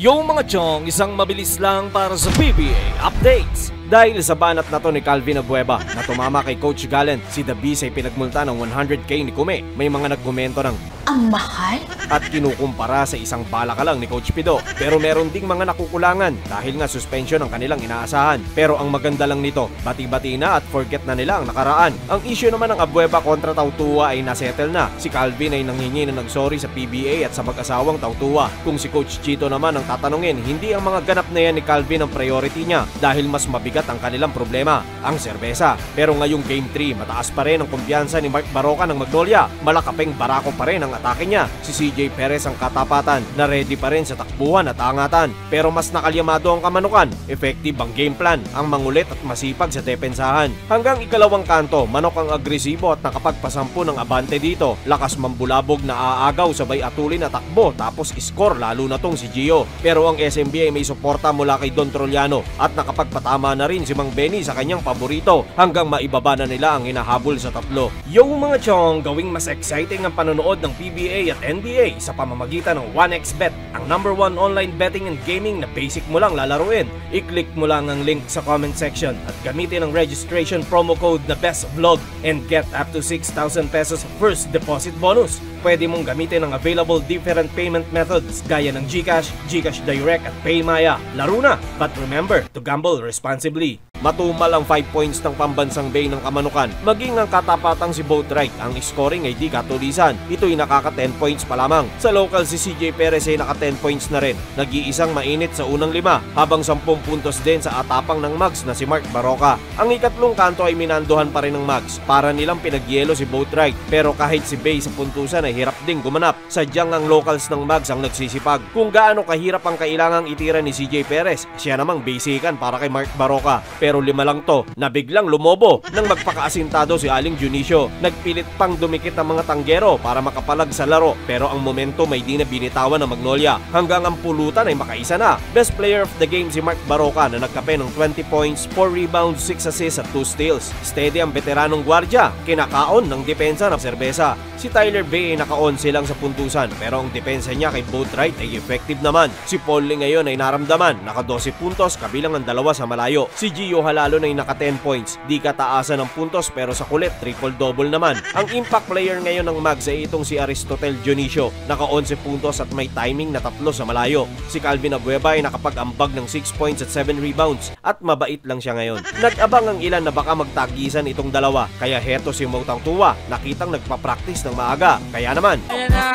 Yo mga chong, isang mabilis lang para sa PBA updates. Dahil sa banat na to ni Calvin Abueva na tumama kay Coach Gallen, si The Beast ay pinagmulta ng 100k ni Kume. May mga nagkomento ng ang mahal? At kinukumpara sa isang bala ka lang ni Coach Pido. Pero meron ding mga nakukulangan dahil nga suspension ang kanilang inaasahan. Pero ang maganda lang nito, bati-bati na at forget na nila ang nakaraan. Ang issue naman ng Abueva kontra Tautua ay nasettle na. Si Calvin ay nanghingi na nagsorry sa PBA at sa mag-asawang Tautua. Kung si Coach Chito naman ang tatanungin, hindi ang mga ganap na yan ni Calvin ang priority niya dahil mas mabigat ang kanilang problema, ang serbesa. Pero ngayong Game 3, mataas pa rin ang kumpiyansa ni Mark Baroka ng Magnolia. Malakapeng barako pa rin ang atake niya. Si CJ Perez ang katapatan na ready pa rin sa takbuhan at angatan. Pero mas nakalyamado ang Kamanukan. Effective ang game plan, ang mangulit at masipag sa depensahan. Hanggang ikalawang kanto, Manok ang agresibo at nakapagpasampu ng abante dito. Lakas mambulabog na aagaw sabay atulin at takbo tapos score lalo na tong si Gio. Pero ang SMB ay may suporta mula kay Don Troliano at nakapagpatama na rin si Mang Benny sa kanyang paborito hanggang maibaba na nila ang hinahabol sa tatlo. Yo mga chong, gawing mas exciting ang panonood ng PBA at NBA sa pamamagitan ng 1xBet, ang #1 online betting and gaming na basic mo lang lalaruin. I-click mo lang ang link sa comment section at gamitin ang registration promo code na BESTVLOG and get up to 6,000 pesos first deposit bonus. Pwede mong gamitin ang available different payment methods gaya ng GCash, GCash Direct at PayMaya. Laro na! But remember to gamble responsibly. Matumal ang 5 points ng pambansang bay ng Kamanukan. Maging ang katapatang si Boatwright, ang scoring ay di katulisan. Ito'y nakaka 10 points pa lamang. Sa local si CJ Perez ay naka 10 points na rin. Nag-iisang mainit sa unang 5 habang 10 puntos din sa atapang ng Mags na si Mark Baroka. Ang ikatlong kanto ay minanduhan pa rin ng Mags para nilang pinagyelo si Boatwright. Pero kahit si Bay sa puntusan ay hirap ding gumanap. Sadyang ang locals ng Mags ang nagsisipag. Kung gaano kahirap ang kailangang itira ni CJ Perez, siya namang basican para kay Mark Baroka. Pero 5 lang to na biglang lumobo nang magpakaasintado si Aling Junicio. Nagpilit pang dumikit ang mga tanggero para makapalag sa laro pero ang momentum ay di na binitawan ng Magnolia hanggang ang pulutan ay makaisa na. Best player of the game si Mark Baroka na nagkape ng 20 points, 4 rebounds, 6 assists at 2 steals. Steady ang veteranong gwardya, kinakaon ng depensa ng serbesa. Si Tyler Bay ay naka-11 lang sa puntusan pero ang depensa niya kay Boatwright ay effective naman. Si Paul Lee ngayon ay naramdaman, naka 12 puntos kabilang ang 2 sa malayo. Si Gio Halalo na ay naka 10 points, di kataasan ng puntos pero sa kulit triple-double naman. Ang impact player ngayon ng Mags ay itong si Aristotel Dionisio, naka 11 puntos at may timing na 3 sa malayo. Si Calvin Abueva ay nakapag-ambag ng 6 points at 7 rebounds at mabait lang siya ngayon. Nag-abang ang ilan na baka magtagisan itong dalawa kaya heto si Motang Tuwa, nakitang nagpa-practice ng maaga. Kaya naman ayan na!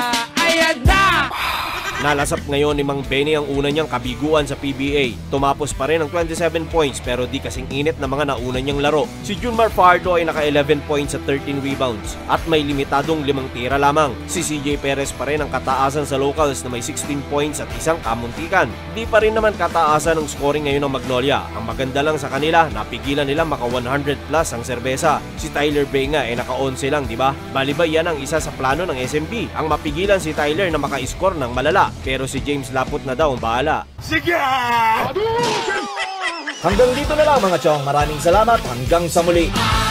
Ayan na! Nalasap ngayon ni Mang Benny ang una niyang kabiguan sa PBA. Tumapos pa rin ng 27 points pero di kasing init na mga nauna niyang laro. Si Junmar Fardo ay naka 11 points at 13 rebounds at may limitadong 5 tira lamang. Si CJ Perez pa rin ang kataasan sa locals na may 16 points at isang kamuntikan. Di pa rin naman kataasan ng scoring ngayon ng Magnolia. Ang maganda lang sa kanila, napigilan nila maka 100 plus ang serbesa. Si Tyler Bay nga ay naka 11 lang, di ba? Balibay yan ang isa sa plano ng SMB. Ang mapigilan si Tyler na maka-score ng malala. Pero si James Laput na daw ang bahala. Sige! Hanggang dito na lang mga chong. Maraming salamat. Hanggang sa muli.